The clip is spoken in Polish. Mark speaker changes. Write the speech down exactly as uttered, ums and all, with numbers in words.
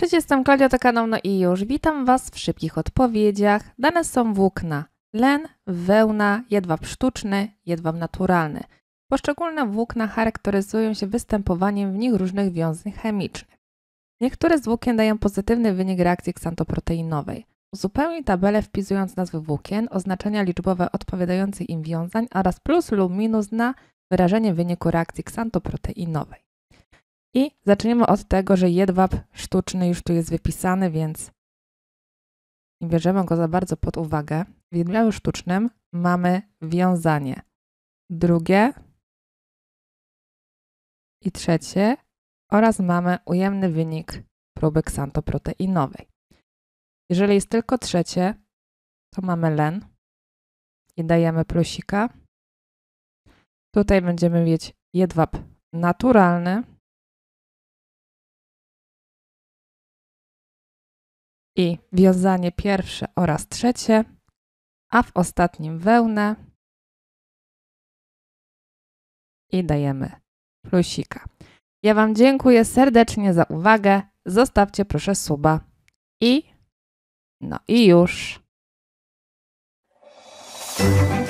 Speaker 1: Cześć, jestem Klaudia, to kanał No i już. Witam Was w szybkich odpowiedziach. Dane są włókna: len, wełna, jedwab sztuczny, jedwab naturalny. Poszczególne włókna charakteryzują się występowaniem w nich różnych wiązań chemicznych. Niektóre z włókien dają pozytywny wynik reakcji ksantoproteinowej. Uzupełnij tabelę wpisując nazwy włókien, oznaczenia liczbowe odpowiadających im wiązań oraz plus lub minus na wyrażenie wyniku reakcji ksantoproteinowej. I zaczniemy od tego, że jedwab sztuczny już tu jest wypisany, więc nie bierzemy go za bardzo pod uwagę. W jedwabiu sztucznym mamy wiązanie drugie i trzecie oraz mamy ujemny wynik próby ksantoproteinowej. Jeżeli jest tylko trzecie, to mamy len i dajemy plusika. Tutaj będziemy mieć jedwab naturalny i wiązanie pierwsze oraz trzecie, a w ostatnim wełnę i dajemy plusika. Ja Wam dziękuję serdecznie za uwagę. Zostawcie proszę suba i no i już.